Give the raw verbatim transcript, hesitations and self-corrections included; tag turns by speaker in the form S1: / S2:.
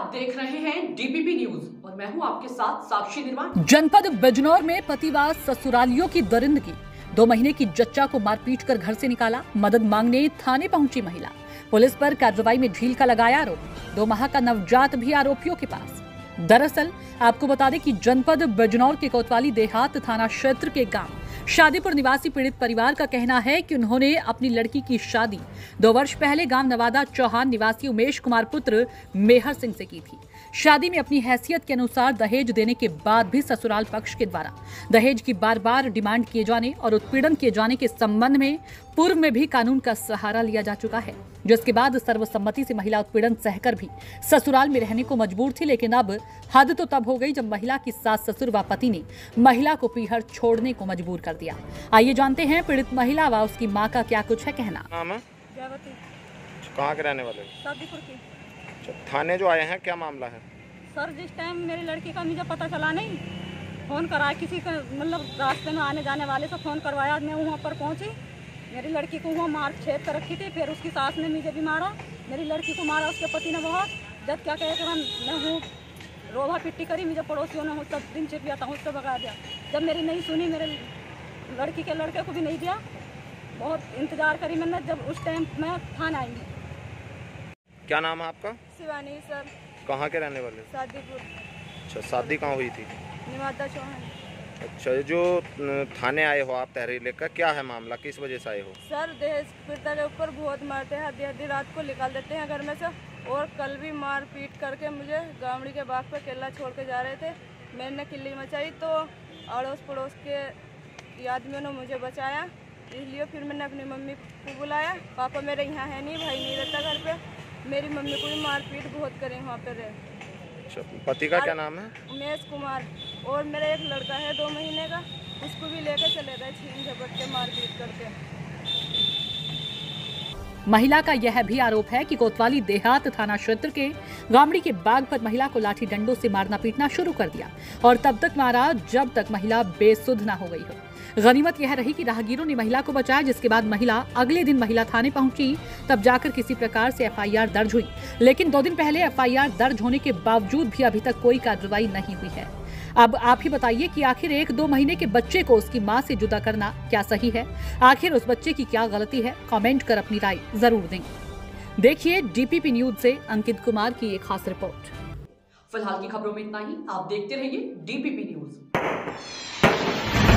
S1: आप देख रहे हैं डीपीपी न्यूज और मैं हूं आपके साथ साक्षी निर्वाण।
S2: जनपद बिजनौर में पतिवार ससुरालियों की दरिंदगी। दो महीने की जच्चा को मारपीट कर घर से निकाला। मदद मांगने थाने पहुंची महिला। पुलिस पर कार्रवाई में ढील का लगाया आरोप। दो माह का नवजात भी आरोपियों के पास। दरअसल आपको बता दें कि जनपद बिजनौर के कोतवाली देहात थाना क्षेत्र के गांव शादीपुर निवासी पीड़ित परिवार का कहना है कि उन्होंने अपनी लड़की की शादी दो वर्ष पहले गांव नवादा चौहान निवासी उमेश कुमार पुत्र मेहर सिंह से की थी। शादी में अपनी हैसियत के अनुसार दहेज देने के बाद भी ससुराल पक्ष के द्वारा दहेज की बार बार डिमांड किए जाने और उत्पीड़न किए जाने के संबंध में पूर्व में भी कानून का सहारा लिया जा चुका है, जिसके बाद सर्वसम्मति से महिला उत्पीड़न सहकर भी ससुराल में रहने को मजबूर थी। लेकिन अब हद तो तब हो गई जब महिला की सास ससुर व पति ने महिला को पीहर छोड़ने को मजबूर कर दिया। आइए जानते हैं पीड़ित महिला व उसकी मां का क्या कुछ है कहना।
S3: नाम है? कहाँ के रहने वाले?
S4: शादीपुर की।
S3: थाने जो आए हैं क्या मामला है?
S4: सर जिस टाइम मेरी लड़की का मुझे पता चला नहीं, फोन कराया किसी का, मतलब रास्ते में आने जाने वाले से फोन करवाया। मैं वहाँ पर पहुँची, मेरी लड़की को वहाँ मार छेद कर रखी थी। फिर उसकी सास ने मुझे भी मारा, मेरी लड़की को मारा उसके पति ने बहुत। जब क्या कहे कि मैं हूँ रोभा पिट्टी करी, मुझे पड़ोसियों ने सब दिन चिपिया था, उससे भगा दिया। जब मेरी नहीं सुनी, मेरे लड़की के लड़के को भी नहीं दिया। बहुत इंतजार करी मैंने, जब उस टाइम मैं थाना आई।
S3: क्या नाम है आपका?
S4: शिवानी सर।
S3: कहाँ के रहने वाले?
S4: शादीपुर।
S3: अच्छा, शादी कहाँ हुई थी?
S4: नवादा चौहान।
S3: अच्छा, जो थाने आए हो आप तहरीर लेकर, क्या है मामला, किस वजह से आए हो?
S4: सर दहेज पीड़िता के ऊपर बहुत मारते हैं, आधी आधी रात को निकाल देते हैं घर में से। और कल भी मार पीट करके मुझे गामड़ी के बाग पे केला छोड़ के जा रहे थे। मैंने किल्ली मचाई तो अड़ोस पड़ोस के आदमियों ने मुझे बचाया, इसलिए फिर मैंने अपनी मम्मी को बुलाया। पापा मेरे यहाँ है नहीं, भाई नहीं रहता घर पे। मेरी मम्मी को भी मारपीट बहुत करे वहाँ पे रहे।
S3: अच्छा, पति का क्या नाम है?
S4: उमेश कुमार। और मेरा एक लड़का है दो महीने का, उसको भी लेके चले गए छीन झपट के मारपीट करके।
S2: महिला का यह भी आरोप है कि कोतवाली देहात थाना क्षेत्र के गामड़ी के बाग पर महिला को लाठी डंडों से मारना पीटना शुरू कर दिया और तब तक मारा जब तक महिला बेसुध न हो गई हो। गनीमत यह रही कि राहगीरों ने महिला को बचाया, जिसके बाद महिला अगले दिन महिला थाने पहुंची। तब जाकर किसी प्रकार से एफ आई आर दर्ज हुई, लेकिन दो दिन पहले एफ आई आर दर्ज होने के बावजूद भी अभी तक कोई कार्रवाई नहीं हुई है। अब आप ही बताइए कि आखिर एक दो महीने के बच्चे को उसकी मां से जुदा करना क्या सही है? आखिर उस बच्चे की क्या गलती है? कमेंट कर अपनी राय जरूर दें। देखिए डीपीपी न्यूज से अंकित कुमार की एक खास रिपोर्ट।
S1: फिलहाल की खबरों में इतना ही। आप देखते रहिए डीपीपी न्यूज।